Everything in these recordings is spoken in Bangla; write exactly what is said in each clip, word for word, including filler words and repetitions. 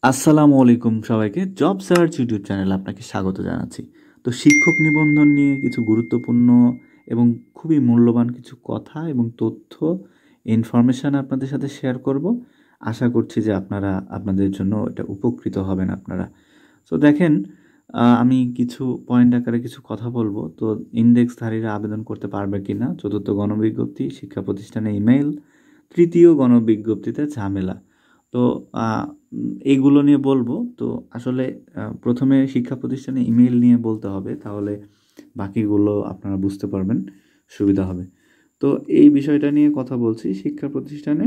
আসসালামু আলাইকুম সবাইকে জব সার্চ ইউটিউব চ্যানেলে আপনাকে স্বাগত জানাচ্ছি। তো শিক্ষক নিবন্ধন নিয়ে কিছু গুরুত্বপূর্ণ এবং খুবই মূল্যবান কিছু কথা এবং তথ্য ইনফরমেশান আপনাদের সাথে শেয়ার করব। আশা করছি যে আপনারা আপনাদের জন্য এটা উপকৃত হবেন আপনারা। তো দেখেন, আমি কিছু পয়েন্ট আকারে কিছু কথা বলবো। তো ইন্ডেক্সধারীরা আবেদন করতে পারবে কি না, চতুর্থ গণবিজ্ঞপ্তি, শিক্ষা প্রতিষ্ঠানে ইমেইল, তৃতীয় গণবিজ্ঞপ্তিতে ঝামেলা। তো এইগুলো নিয়ে বলবো। তো আসলে প্রথমে শিক্ষা প্রতিষ্ঠানে ইমেইল নিয়ে বলতে হবে, তাহলে বাকিগুলো আপনারা বুঝতে পারবেন, সুবিধা হবে। তো এই বিষয়টা নিয়ে কথা বলছি, শিক্ষা প্রতিষ্ঠানে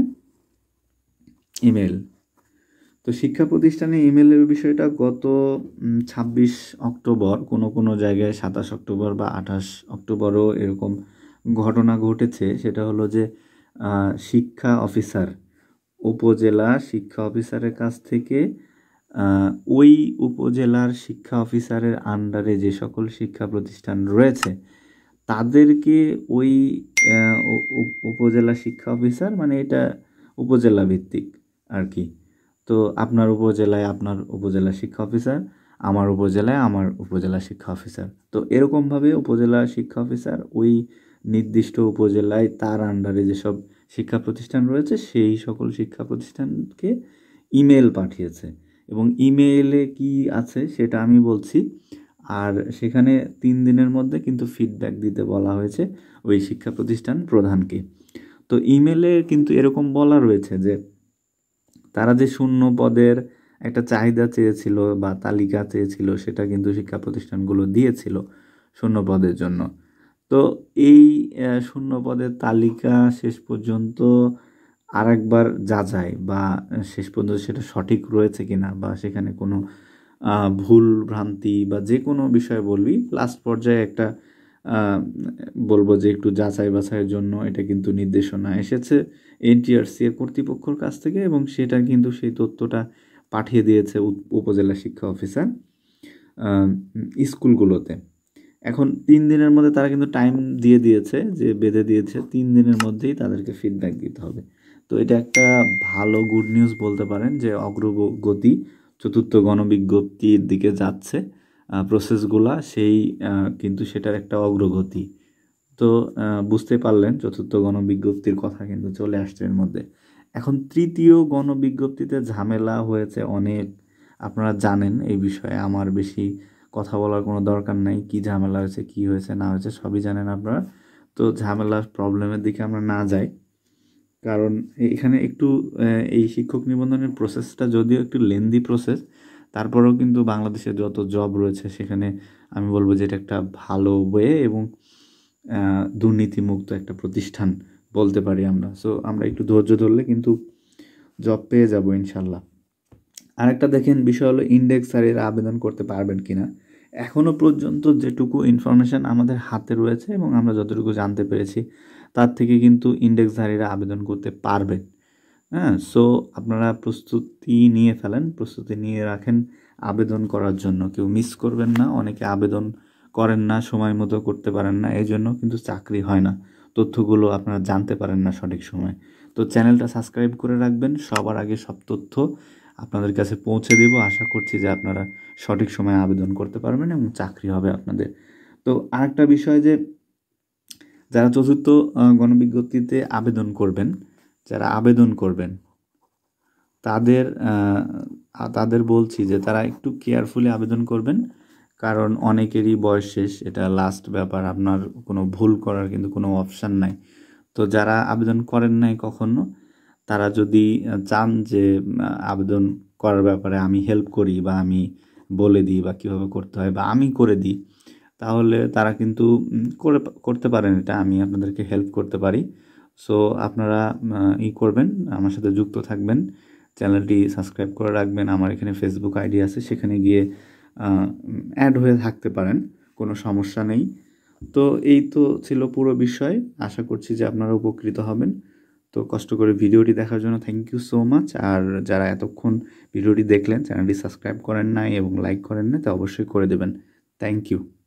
ইমেল। তো শিক্ষা প্রতিষ্ঠানে ইমেলের বিষয়টা গত ছাব্বিশ অক্টোবর, কোনো কোনো জায়গায় সাতাশ অক্টোবর বা আঠাশ অক্টোবরও এরকম ঘটনা ঘটেছে। সেটা হলো যে শিক্ষা অফিসার, উপজেলা শিক্ষা অফিসারের কাছ থেকে ওই উপজেলার শিক্ষা অফিসারের আন্ডারে যে সকল শিক্ষা প্রতিষ্ঠান রয়েছে তাদেরকে ওই উপজেলা শিক্ষা অফিসার, মানে এটা উপজেলা ভিত্তিক আর কি। তো আপনার উপজেলায় আপনার উপজেলা শিক্ষা অফিসার, আমার উপজেলায় আমার উপজেলা শিক্ষা অফিসার। তো এরকমভাবে উপজেলা শিক্ষা অফিসার ওই নির্দিষ্ট উপজেলায় তার আন্ডারে যেসব শিক্ষা প্রতিষ্ঠান রয়েছে সেই সকল শিক্ষা প্রতিষ্ঠানকে ইমেল পাঠিয়েছে, এবং ইমেইলে কি আছে সেটা আমি বলছি। আর সেখানে তিন দিনের মধ্যে কিন্তু ফিডব্যাক দিতে বলা হয়েছে ওই শিক্ষা প্রতিষ্ঠান প্রধানকে। তো ইমেলে কিন্তু এরকম বলা রয়েছে যে তারা যে শূন্য পদের একটা চাহিদা চেয়েছিল বা তালিকা চেয়েছিল সেটা কিন্তু শিক্ষা প্রতিষ্ঠানগুলো দিয়েছিল শূন্য পদের জন্য। তো এই শূন্য পদের তালিকা শেষ পর্যন্ত আরেকবার যাচাই বা শেষ পর্যন্ত সেটা সঠিক রয়েছে কিনা বা সেখানে কোনো ভুল ভ্রান্তি বা যে কোনো বিষয় বলবি, লাস্ট পর্যায়ে একটা বলবো যে একটু যাচাই বাছাইয়ের জন্য এটা কিন্তু নির্দেশনা এসেছে এনটিআরসিএ কর্তৃপক্ষের কাছ থেকে, এবং সেটা কিন্তু সেই তথ্যটা পাঠিয়ে দিয়েছে উপজেলা শিক্ষা অফিসার স্কুলগুলোতে। এখন তিন দিনের মধ্যে তারা কিন্তু টাইম দিয়ে দিয়েছে, যে বেঁধে দিয়েছে তিন দিনের মধ্যেই তাদেরকে ফিডব্যাক দিতে হবে। তো এটা একটা ভালো গুড নিউজ বলতে পারেন, যে অগ্রগতি চতুর্থ গণবিজ্ঞপ্তির দিকে যাচ্ছে প্রসেসগুলা, সেই কিন্তু সেটার একটা অগ্রগতি। তো বুঝতে পারলেন চতুর্থ গণবিজ্ঞপ্তির কথা কিন্তু চলে আসছে এর মধ্যে। এখন তৃতীয় গণবিজ্ঞপ্তিতে ঝামেলা হয়েছে অনেক, আপনারা জানেন এই বিষয়ে, আমার বেশি কথা বলার কোনো দরকার নাই। কি ঝামেলা হয়েছে, কি হয়েছে না হয়েছে সবই জানেন আপনারা। তো ঝামেলা প্রবলেমের দিকে আমরা না যাই, কারণ এখানে একটু এই শিক্ষক নিবন্ধনের প্রসেসটা যদিও একটু লেন্দি প্রসেস, তারপরেও কিন্তু বাংলাদেশে যত জব রয়েছে সেখানে আমি বলবো যে এটা একটা ভালো ওয়ে এবং দুর্নীতিমুক্ত একটা প্রতিষ্ঠান বলতে পারি আমরা। সো আমরা একটু ধৈর্য ধরলে কিন্তু জব পেয়ে যাব ইনশাল্লাহ। আরেকটা দেখেন বিষয় হলো ইন্ডেক্সারেরা আবেদন করতে পারবেন কিনা। এখনও পর্যন্ত যেটুকু ইনফরমেশান আমাদের হাতে রয়েছে এবং আমরা যতটুকু জানতে পেরেছি তার থেকে কিন্তু ইন্ডেক্সধারীরা আবেদন করতে পারবেন। হ্যাঁ, সো আপনারা প্রস্তুতি নিয়ে ফেলেন, প্রস্তুতি নিয়ে রাখেন আবেদন করার জন্য। কেউ মিস করবেন না। অনেকে আবেদন করেন না, সময় মতো করতে পারেন না, এই জন্য কিন্তু চাকরি হয় না, তথ্যগুলো আপনারা জানতে পারেন না সঠিক সময়। তো চ্যানেলটা সাবস্ক্রাইব করে রাখবেন, সবার আগে সব তথ্য আপনাদের কাছে পৌঁছে দেব। আশা করছি যে আপনারা সঠিক সময়ে আবেদন করতে পারবেন এবং চাকরি হবে আপনাদের। তো আরেকটা বিষয়, যে যারা চতুর্থ গণবিজ্ঞপ্তিতে আবেদন করবেন, যারা আবেদন করবেন তাদের তাদের বলছি যে তারা একটু কেয়ারফুলি আবেদন করবেন, কারণ অনেকেরই বয়স শেষ, এটা লাস্ট ব্যাপার, আপনার কোনো ভুল করার কিন্তু কোনো অপশান নাই। তো যারা আবেদন করেন নাই কখনো, তারা যদি চান যে আবেদন করার ব্যাপারে আমি হেল্প করি বা আমি বলে দিই বা কীভাবে করতে হয় বা আমি করে দিই, তাহলে তারা কিন্তু করে করতে পারেন, এটা আমি আপনাদেরকে হেল্প করতে পারি। সো আপনারা ই করবেন, আমার সাথে যুক্ত থাকবেন, চ্যানেলটি সাবস্ক্রাইব করে রাখবেন। আমার এখানে ফেসবুক আইডি আছে, সেখানে গিয়ে অ্যাড হয়ে থাকতে পারেন, কোনো সমস্যা নেই। তো এই তো ছিল পুরো বিষয়। আশা করছি যে আপনারা উপকৃত হবেন। তো কষ্ট করে ভিডিওটি দেখার জন্য থ্যাংক ইউ সো মাচ। আর যারা এতক্ষণ ভিডিওটি দেখলেন, চ্যানেলটি সাবস্ক্রাইব করেন নাই এবং লাইক করেন না, তা অবশ্যই করে দেবেন। Thank you.